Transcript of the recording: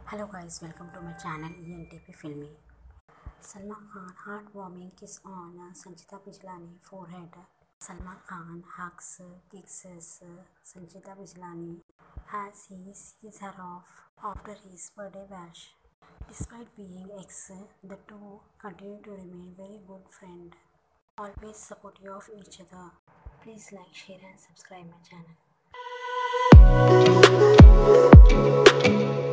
Hello guys, welcome to my channel ENTP Filmy. Salman Khan heartwarming kiss on Sangeeta Bijlani forehead. Salman Khan hugs, kisses Sangeeta Bijlani as he sees her off after his birthday bash. Despite being ex, the two continue to remain very good friends, always supportive of each other. Please like, share and subscribe my channel.